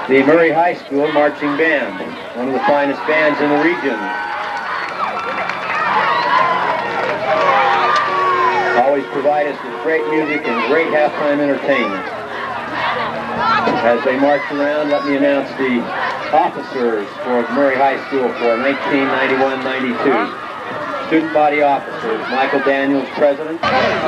the Murray High School Marching Band, one of the finest bands in the region. Always provide us with great music and great halftime entertainment. As they march around, let me announce the officers for Murray High School for 1991-92. Student body officers, Michael Daniels, President.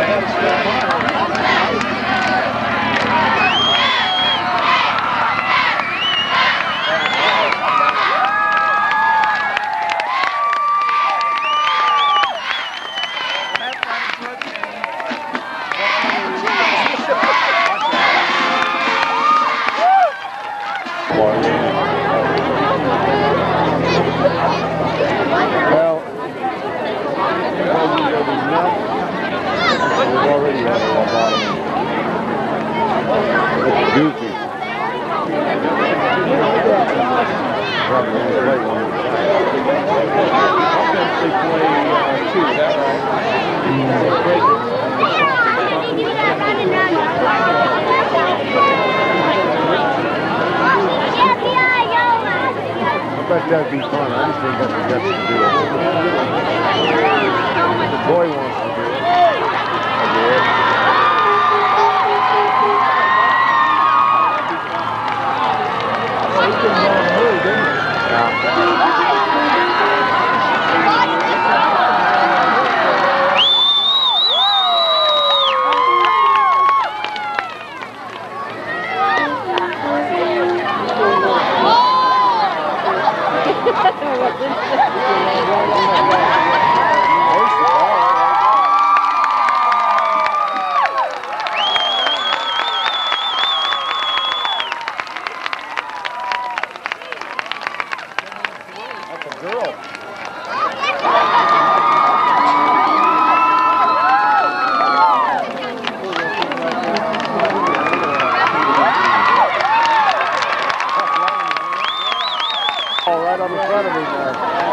Goofy. I bet that'd be fun. I just think that's the guts to do it. The boy wants to do it. Right on the front of me now.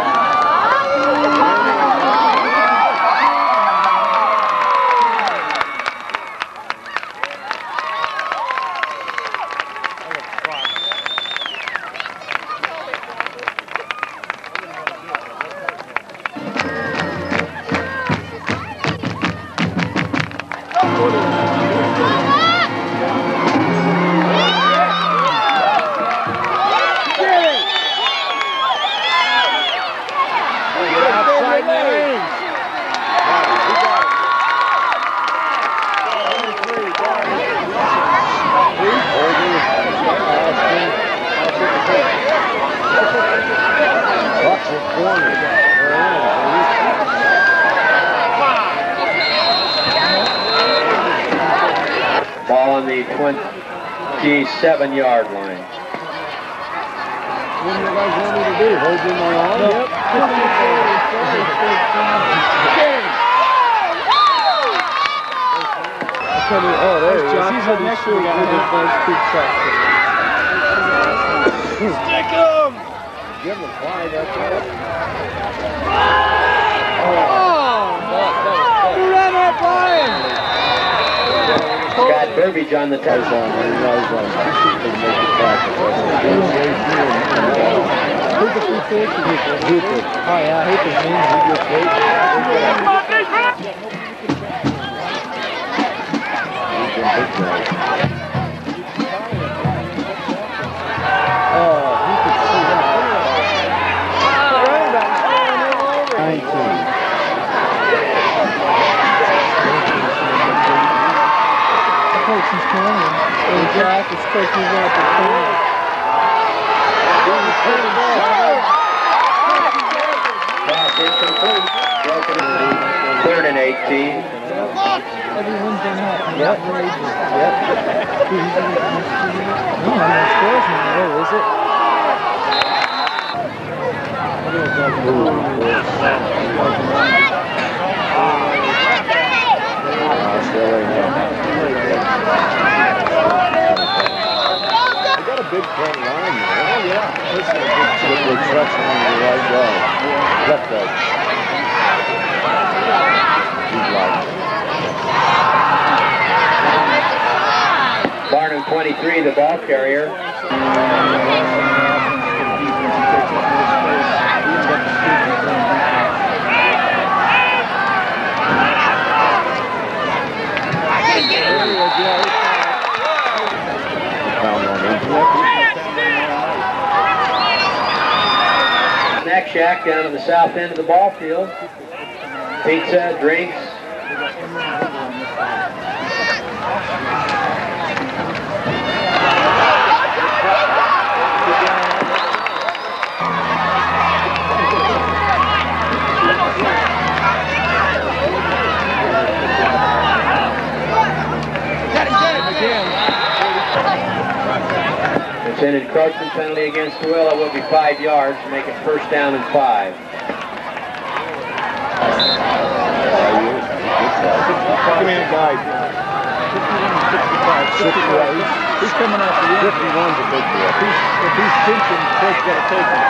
Ball on the 27-yard line. What do you guys want me to do? Hold in my arm? Yep. Oh, there he is. He's on next to the Stick him! Give him a 5, that's right. Who ran that flying? Scott Burbage on the touchdown. Oh, yeah, I hate this name. He could see that. 19. Coach is coming. Jack is taking out the corner. Pass incomplete. Broken 3rd and 18. Everyone's done that. Yep. Yep. No, I'm not scoring there, is it? They got a big front line there. Oh, yeah. This is a good stretching on the right guard. Left guard. He's like. Barnum 22 23, the ball carrier. Snack shack down at the south end of the ball field. Pizza, drinks. It's an encroachment penalty against Tooele. Will be 5 yards to make it first down and 5. Come in, guys. 51, 65. He's coming off the end. 51's a big deal. If he's pinching, Craig's got to take him.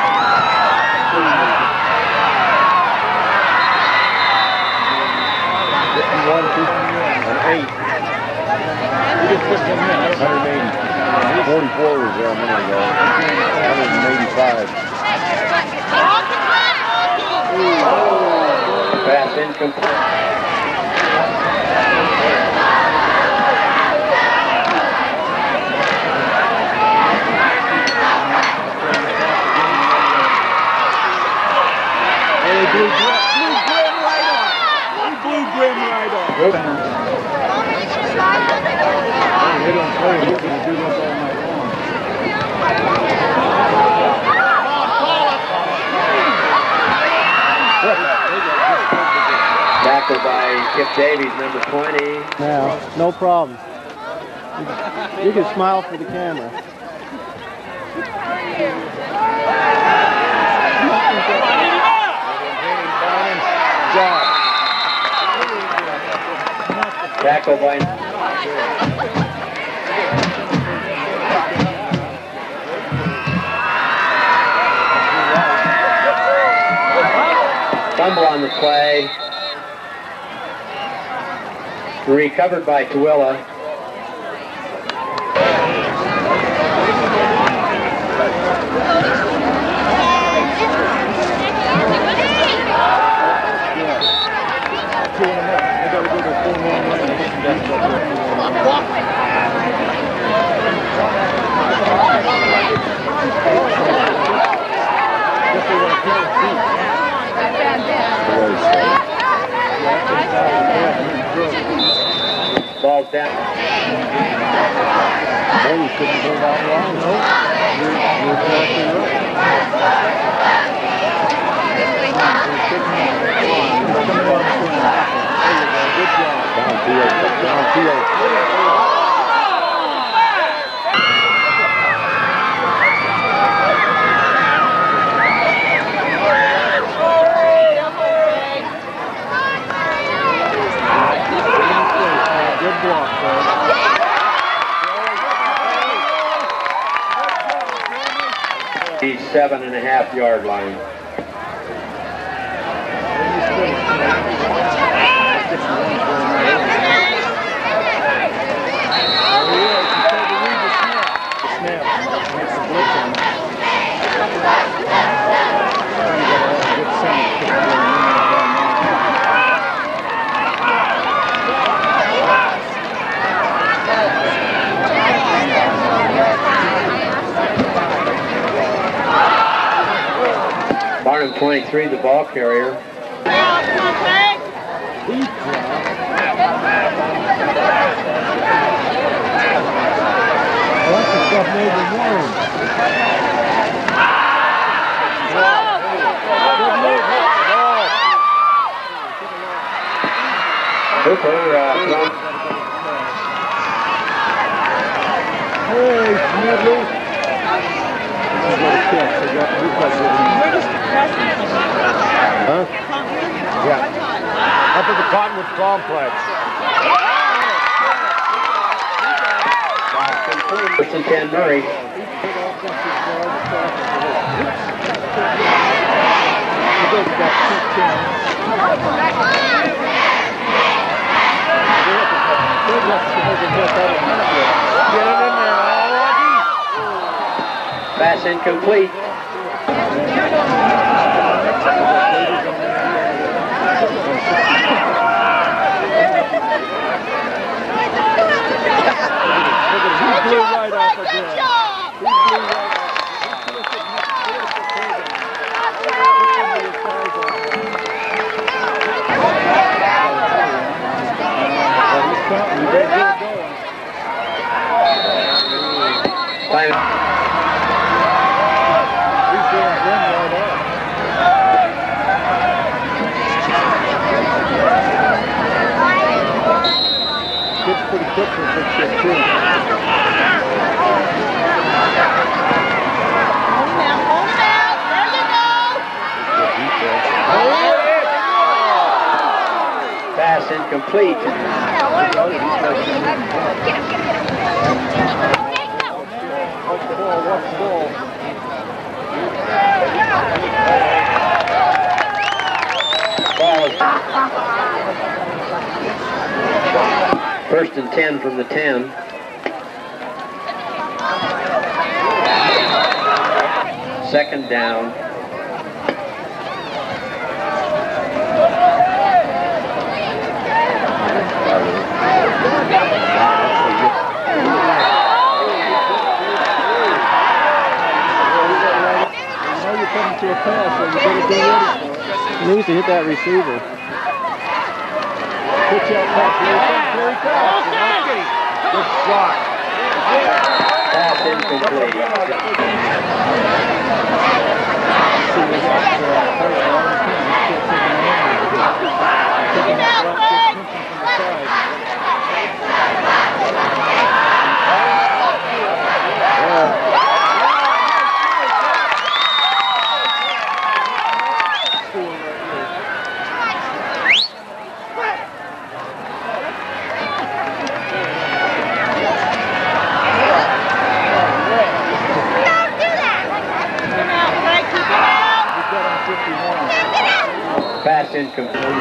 51, 2, and 8. He just put him in. 180. 44 was there a minute ago. 185. Pass incomplete. He blew Grim right off. He blew Grim right off. They don't play. He's going to do this all night long. Tackled by Kip Davies, number 20. Now, no problem. You can smile for the camera. Tackled by... Fumble on the play. Recovered by Tooele. Ball's down. Well, you couldn't go that long. No. You're exactly right. Downfield. Good block, The 7.5-yard line. Barnum 23, the ball carrier. That's the stuff neighbors want. Hooper, Hey, Smedley. Huh? Yeah. Up at the Cottonwood Complex. First and 10, Murray. Get it in there, Al. Pass incomplete. He blew right off again. He blew right off. Time. He's doing Glenn right off. Kid's pretty quick for a big kid, too. Pass incomplete. Watch the ball, watch the ball. Ball is first and 10 from the 10. Second down. To a pass, so you better be ready. He needs to hit that receiver. Pitch out pass. Here he comes. Good shot. Pass incomplete. Pass incomplete.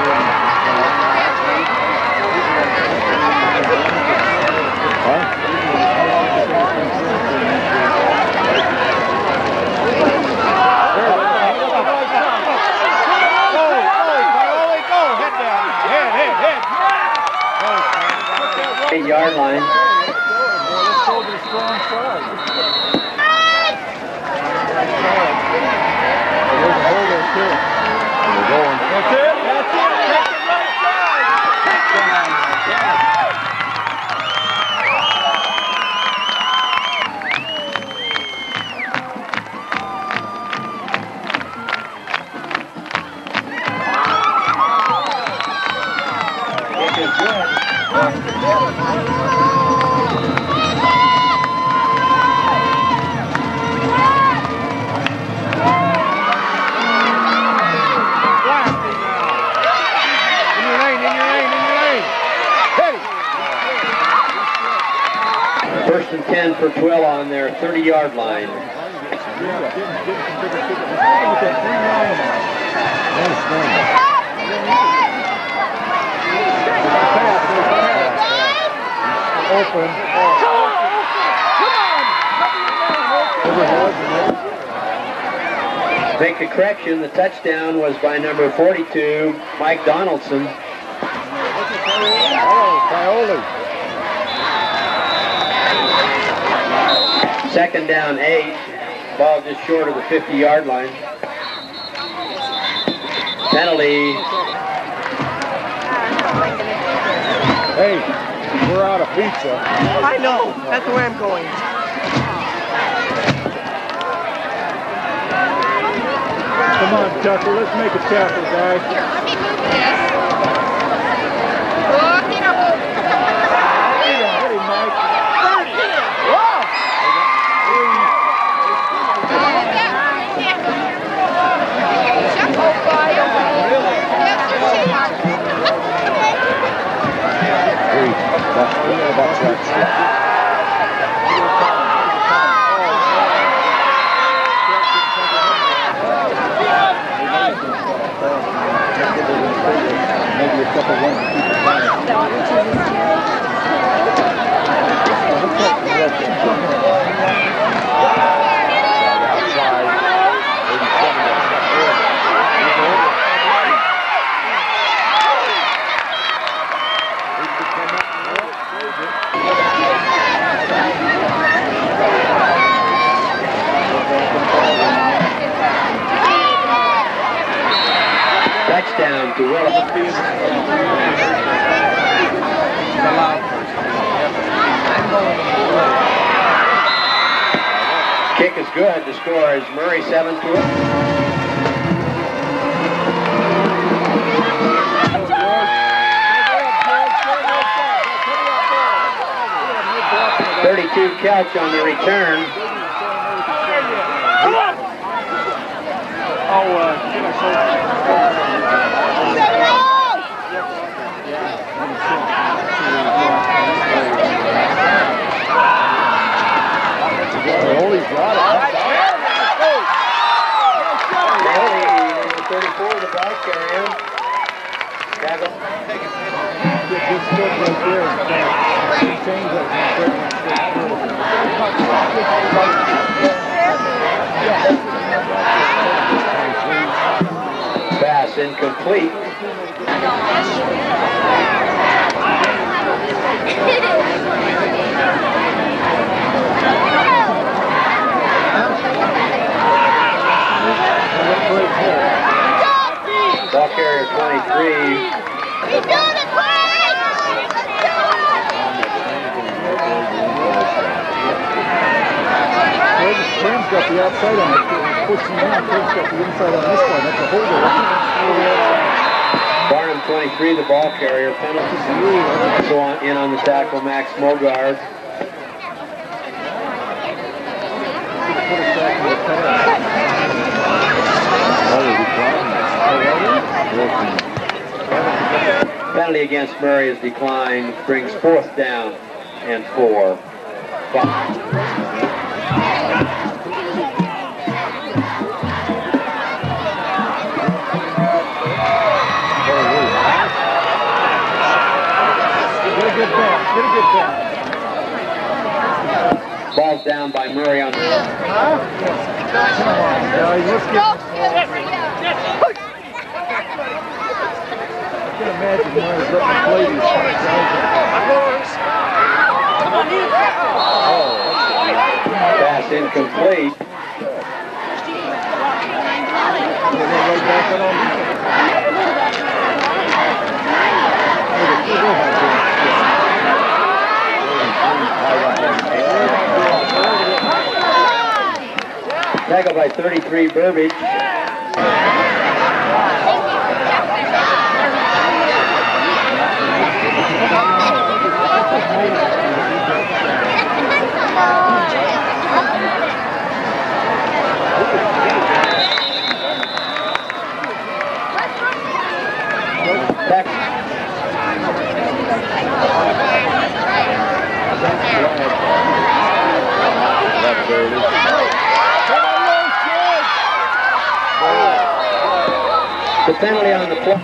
Head. 8-yard line. Let's go to the strong side. There's a hole there, too. We're going. That's it. That's it. Take the right side. First and 10 for Twilla on their 30-yard line. Open. Make a correction, the touchdown was by number 42, Mike Donaldson. Paoli. Second down 8, ball just short of the 50-yard line. Penalty. Hey, we're out of pizza. I know. That's where I'm going. Come on, Tucker, let's make a tackle, guys. Here, let me move this. Look it up. Get him, Mike. 30. Wow! Maybe a couple runs to keep it going. Kick is good. The score is Murray 7-2. 32 Couch on the return. Holy's got it. Holy, number 34, the ball carrier. Tackle. Good stuff right there. Change that. Pass incomplete. Ball carrier 23. He's doing it, Craig! Craig's got the outside on it. Puts him in. Craig's got the inside on this one. That's a holder. Barnum 23, the ball carrier. Penalty. So on the tackle, Max Mogard. Penalty against Murray is declined. Brings 4th down and 4. Ball's down by Murray on the... Pass incomplete. Tackle by 33, Burbage. The penalty on the play.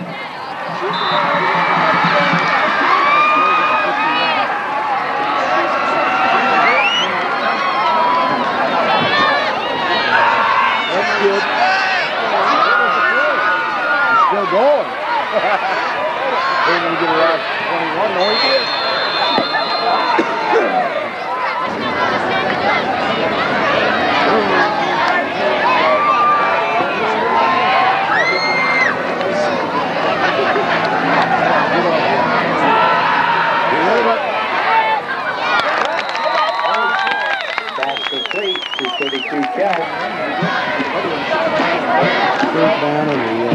That's good. Still going. They're going to get around 21. No, he did. Pass complete to 32 Couch. Third down in the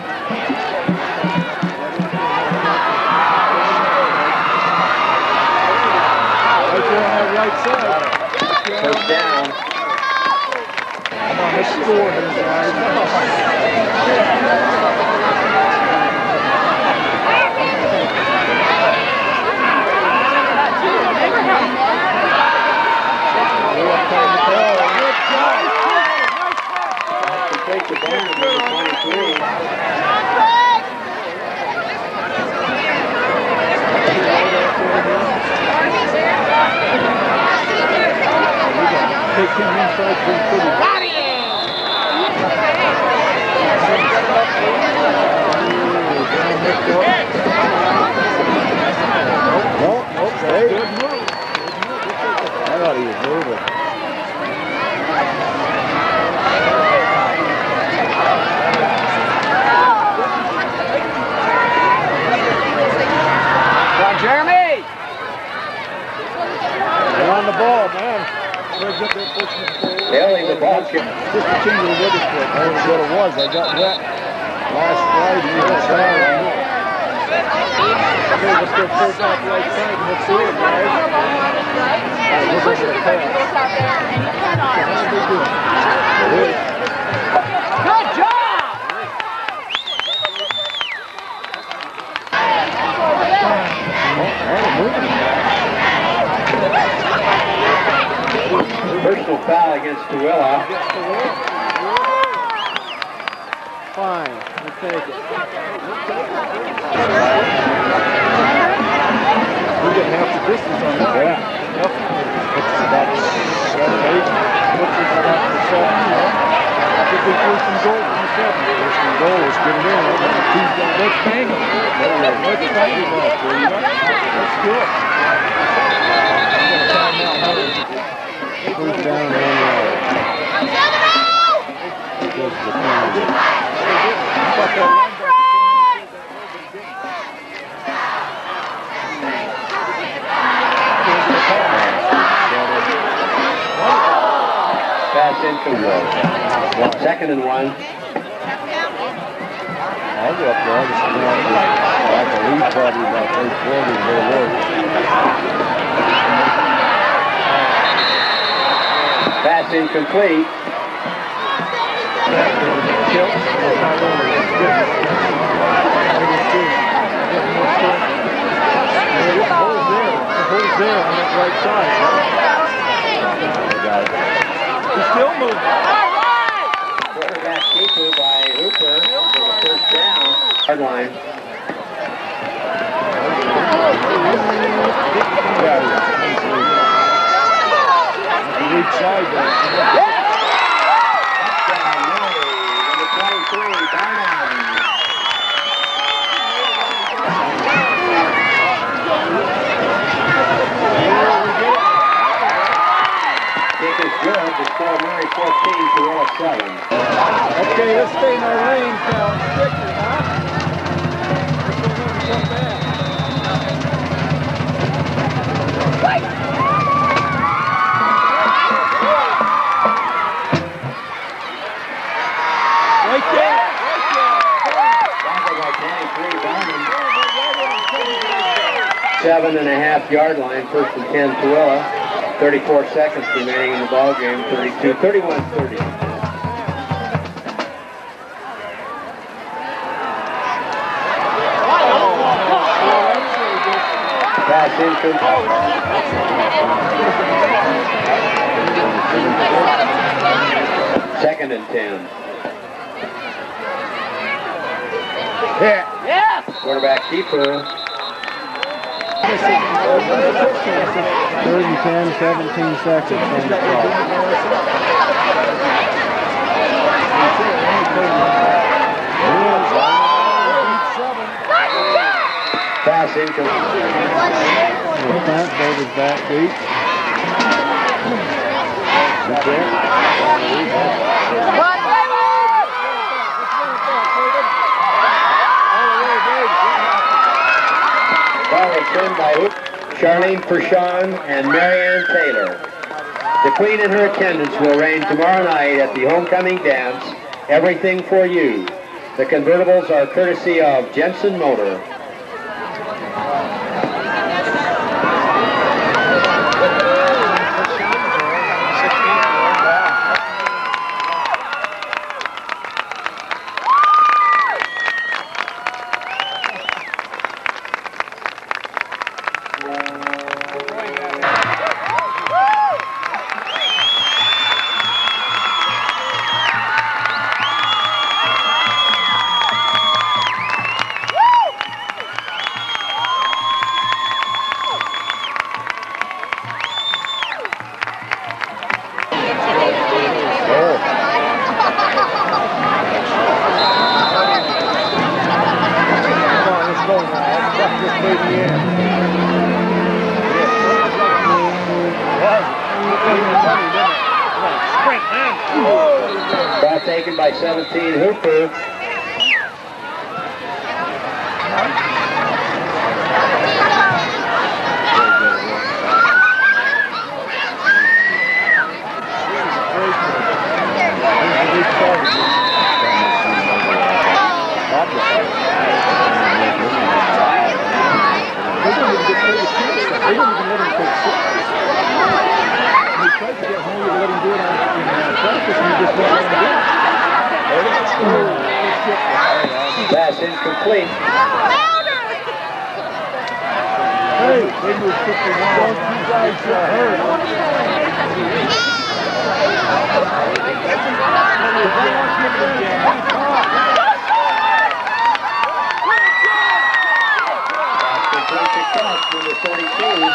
right there on that right side. First down. Come on, let's score here, guys. Complete to Barnum, number 23. Take him inside pretty quick. Nope, hey. Good move. I thought he was moving. Skip. Just a change of the weather foot. That's what it was. I got wet last Friday and Saturday. Okay, let's go full back right side and let's see it, guys. Look over the pass. How they doing? Good job! Personal foul against Tuella. Fine, we'll take it. We get half the distance on that. Yeah. Yep. It's about 7, 8. What's this about the 7? I think we threw some goal from the 7. First and goal. Let's get it in. Let's bang them. Let's bang them. Let's do it. First down, 1 yard. Goes to the penalty. Pass incomplete. 2nd and 1. I'll go up there. I'll just come out with, I believe, probably about 3/4 of their work. Pass incomplete. The hole's there on that right side. Got it. He's still moving. Quarterback keeper by Hooper for the first down. Hard line. The weak side there. Number 23, Barnum. Kick is good to score Murray 14 to 7. Okay, let's stay in our lane, pal. Strictly, huh? This will never come back. Right there. Tackled by 23, Barnum. 7.5 yard line, 1st and 10, Tuella. 34 seconds remaining in the ball game. 31-30. Pass incomplete. 2nd and 10. Yes! Quarterback keeper. 3rd and 10, 17 seconds on the Pass incomplete. Plant David back deep. Ball returned by Charlene Pershawn and Marianne Taylor. The Queen and her attendants will reign tomorrow night at the homecoming dance, Everything for You. The convertibles are courtesy of Jensen Motor. Ball taken by 17, Hooper. take 6. We tried to get Henry to let him do it in practice, and he just won't let him do it. Pass incomplete. Hey, they were 51. Those two guys are hurt. Number 32.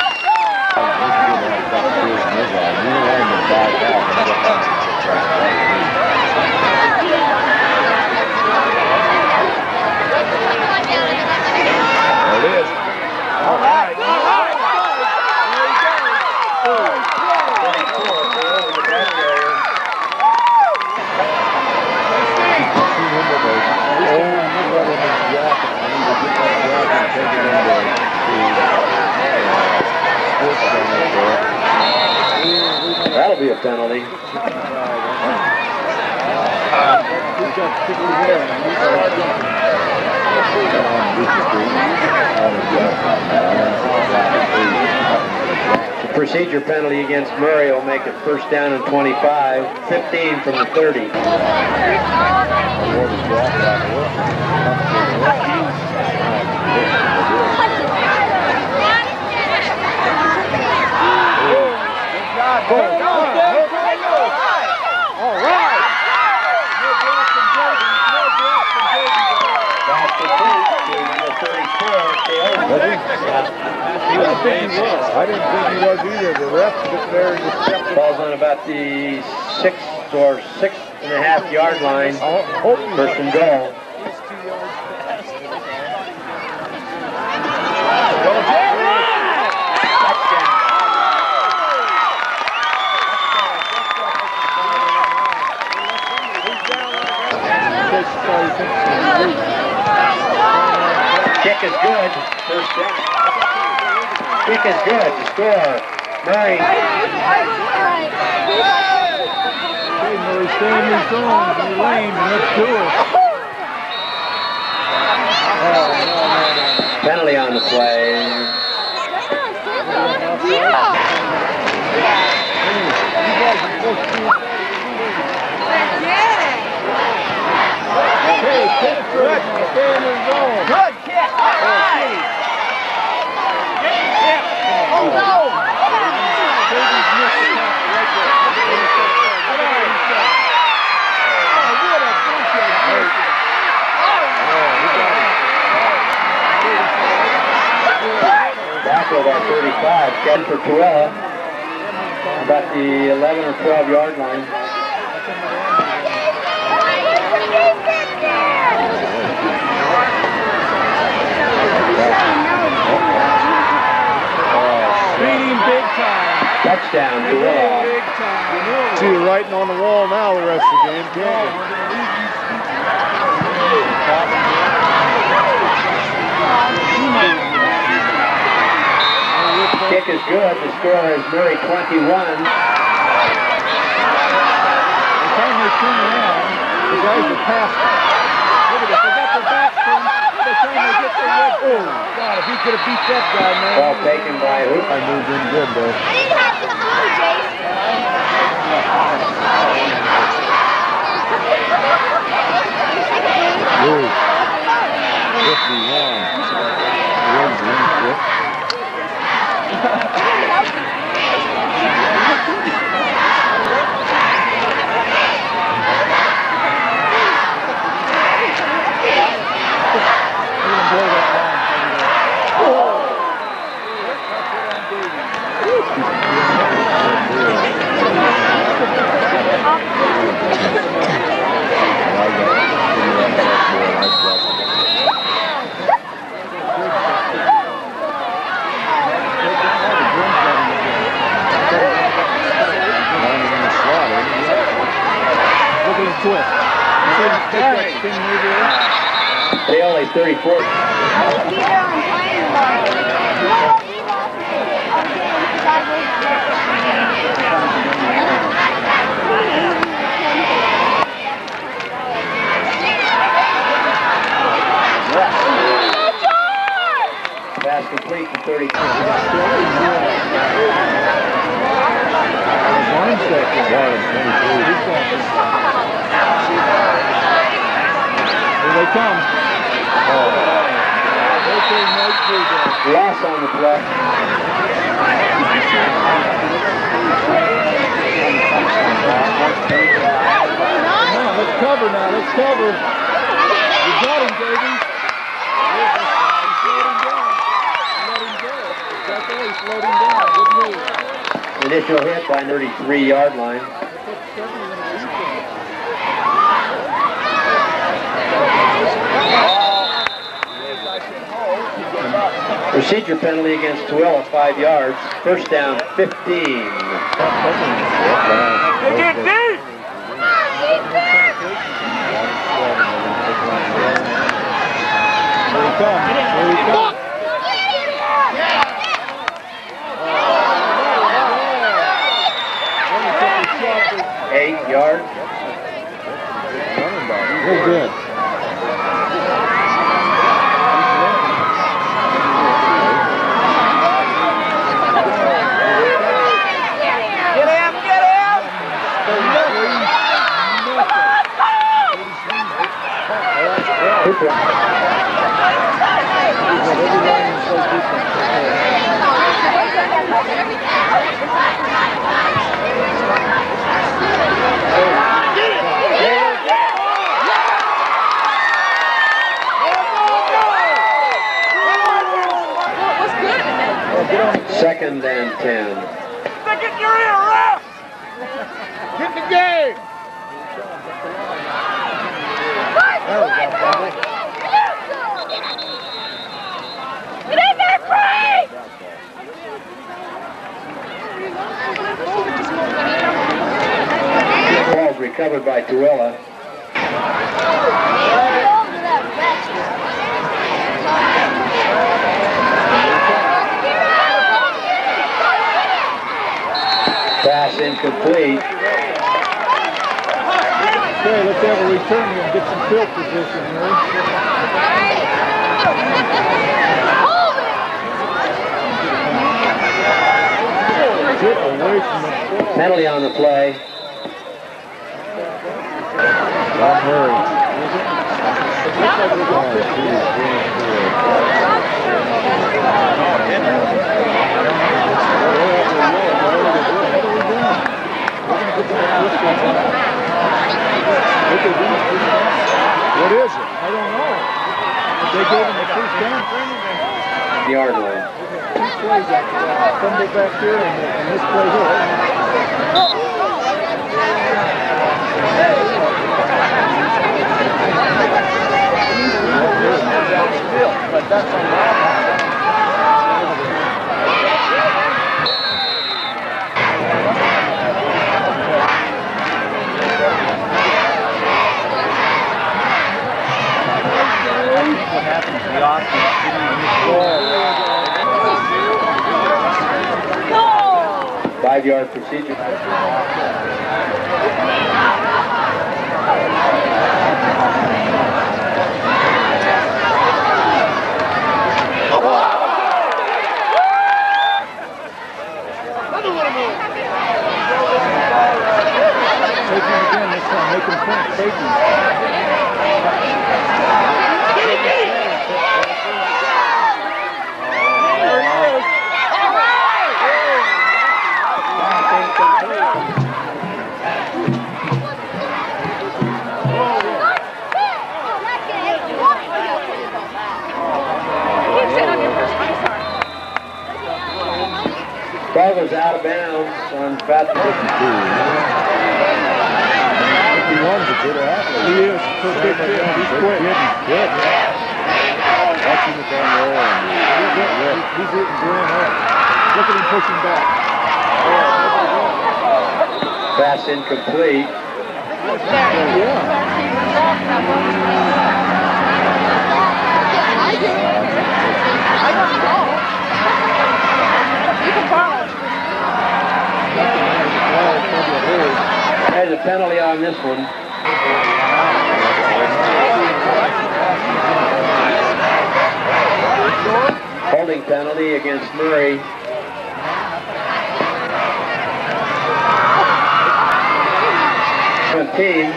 There it is. All right. That'll be a penalty. The procedure penalty against Murray will make it first down and 25, 15 from the 30. I didn't think he was either. The ref sitting there and just kept it. Ball's on about the 6th or 6.5 yard line. First and goal. Kick is good. First down. Kick is good to score. Murray. Hey, Murray, stay in your zone, in your lane, and let's do it. Penalty on the play. Hey, kick good. Stay in your zone. Good kick. All right. Oh, no. Back with our 35. Catch for Torella. About the 11 or 12 yard line. Beating big time. Touchdown, Torella. Big time. See you writing on the wall now the rest of the game, can't you? Kick is good. The score is Murray 21. By the time they turn around, the guys are past them. Look at this, they got their backs to him. By the time they get their leg, oh, God, if he could have beat that guy, man. Ball taken by who? I moved in good, though. I didn't have to move, Jason. Move. 51. Wins the input. They only 34. I would be there on playing ball. No, he lost it. Okay, because I was Pass complete for 32. Here they come. Loss on the play. Come on, let's cover now. Let's cover. You got him, Davey. Slow him down. Let him go. That's right. Slowed him down. Good move. Initial hit by 33-yard line. Procedure penalty against Tooele, 5 yards. First down, 15. Get deep! Here he comes. Here he comes. 8 yards. Very good. Second and 10. Stick it in your ear, ref! Get the game! Get in there, Frank! Ball's recovered by Tooele. Pass incomplete. Okay, let's have a return here and get some field position here. Get away from the ball. Penalty on the play. Don't hurry. What is it? I don't know. They gave him the first down. Yard line. Two plays that fumble back here and this play here. But that's on 5-yard procedure. Take him again this time. Make him think. Take him. Ball goes out of bounds on about 52. He runs a good athlete. He is. So big kid. He's quick. Good. Watching it down there. He's hitting grand up. Look at him pushing back. Pass incomplete. I don't know. You can borrow it. There's a penalty on this one. Holding penalty against Murray. Team.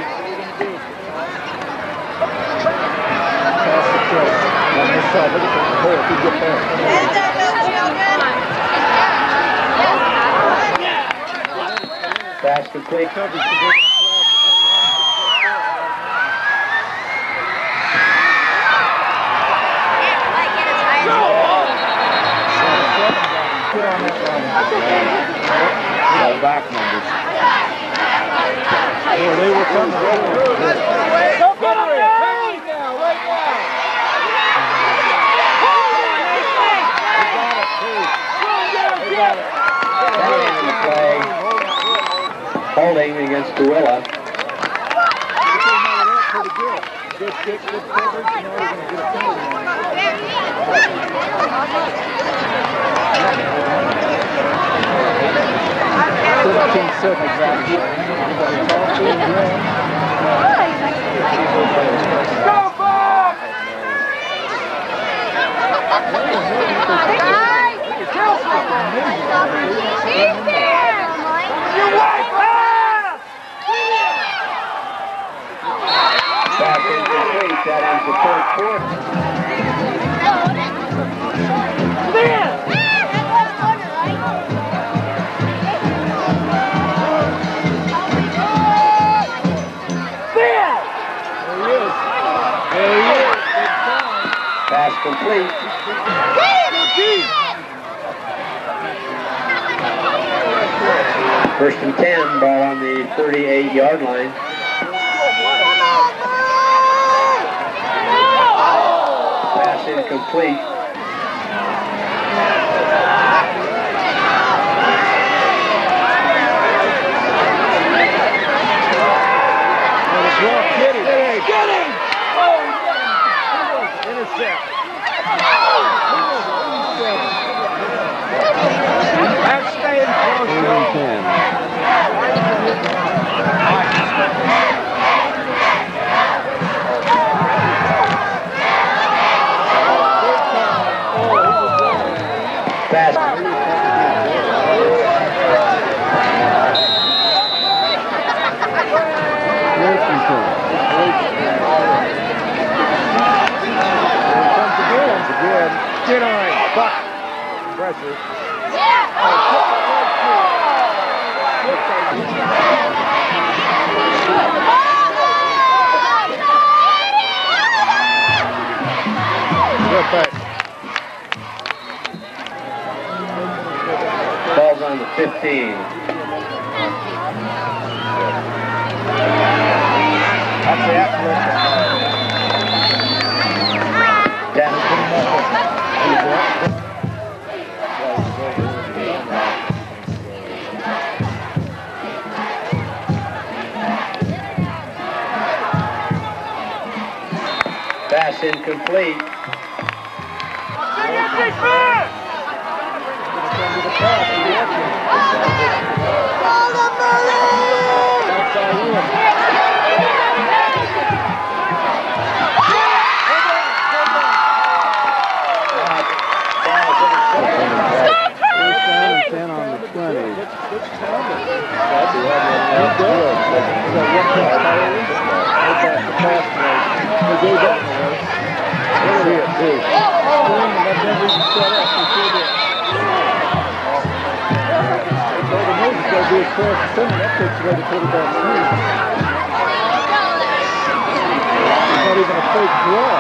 Pass complete. Back numbers. Oh, they were coming. Holding against Duella. Good kick, good coverage. You know he's going to get a penalty. 15 seconds out here. Go, Bob! You white pass! Pass incomplete. That ends the third quarter. Pass complete. First and 10, ball on the 38-yard line. Pass incomplete. Get him! Intercept. That's staying close, though. Pass. Get on, Buck. Pressure. Good pass. Ball's on the 15. That's the athlete. Pass incomplete. Not even a fake draw.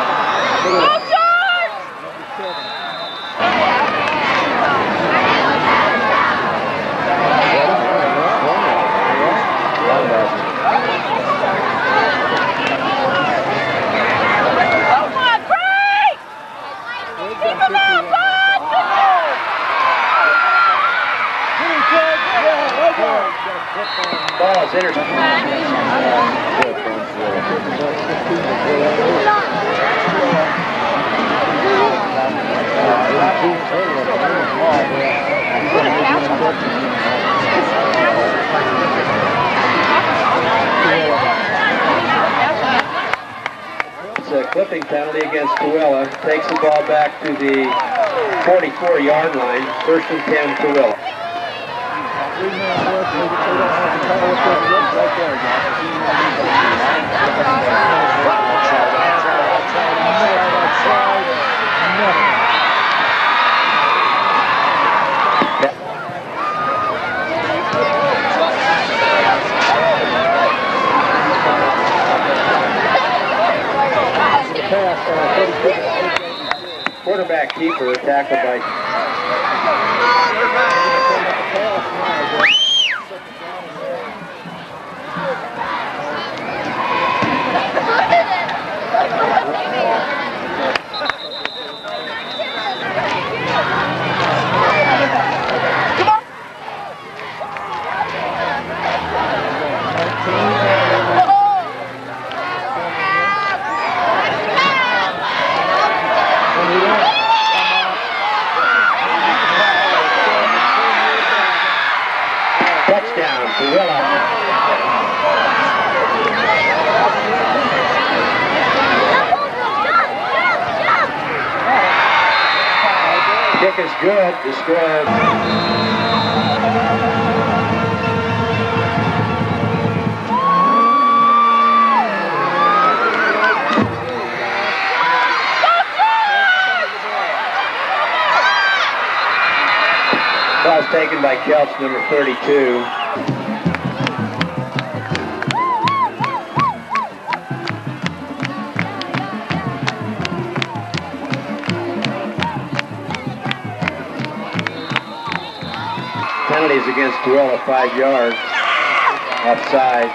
Ball is intercepted. It's a clipping. holding penalty against Tooele. Takes the ball back to the 44-yard line. 1st and 10, Tooele. Quarterback keeper tackled by touchdown, Tooele. Kick is good. The score. Ball's taken by Kelch, number 32. Penalties against Tooele, 5 yards. Offside.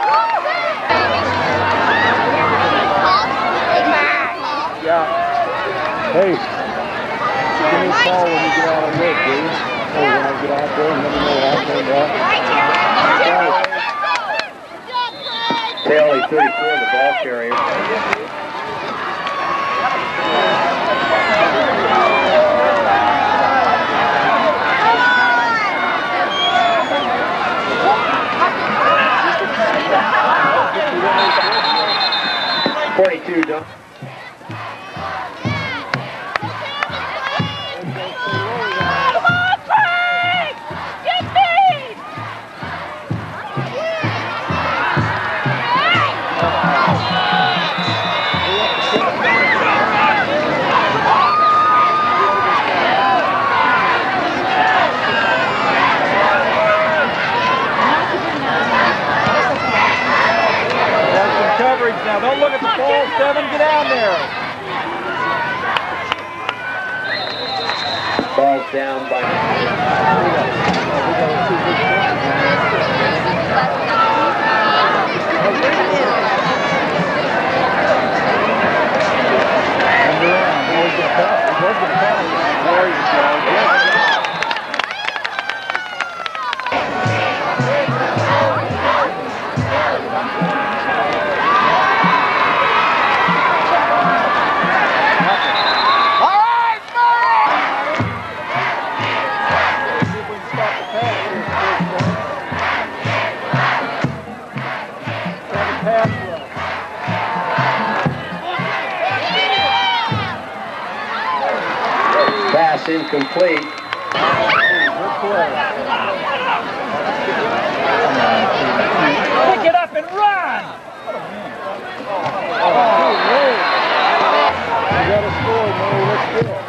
Yeah. Hey, give me a call when you get out of work, dude. Oh, when I get out there and let me know how it turned out. Taylor, 34, the ball carrier. Done. Now don't look at the ball, 7, get down there. Ball's down by... Pass incomplete. Pick it up and run! You got to score, man. Let's do it.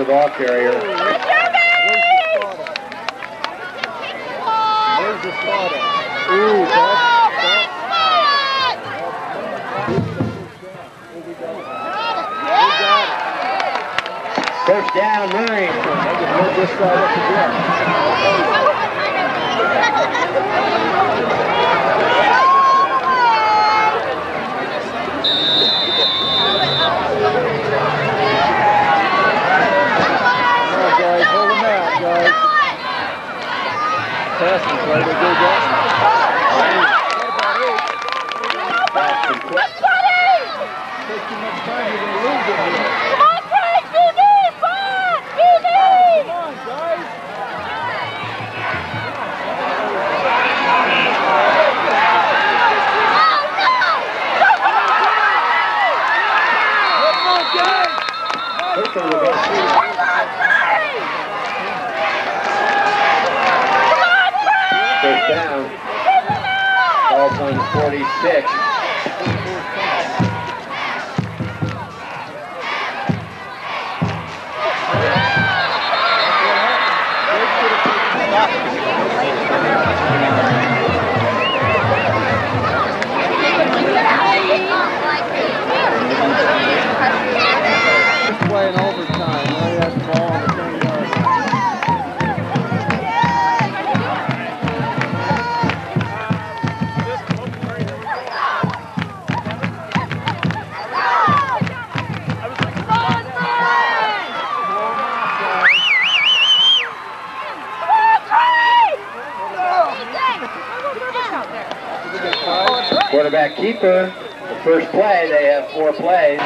ball carrier. Where's the starter? Ooh, First down, Murray. Let this side up again. Passing play, they go down. Fast and quick. Take too much time, you're going to lose it here. Come on, Craig! BB! Fun! BB! Come on, guys. Hooker will go through. First down. Ball's on 46. Playing overtime. Now he has the ball on the 10-yard Quarterback keeper. The first play, they have 4 plays.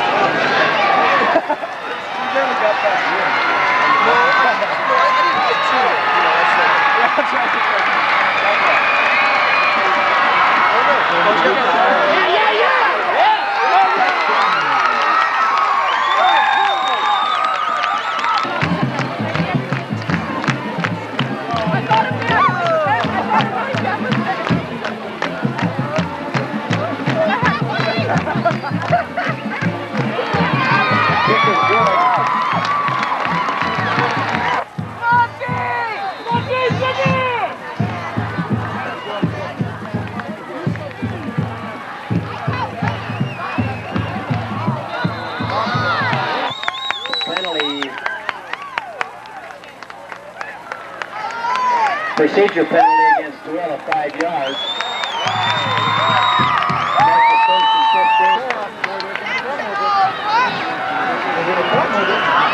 Procedure penalty against Tooele, 5 yards. That's the first and 15.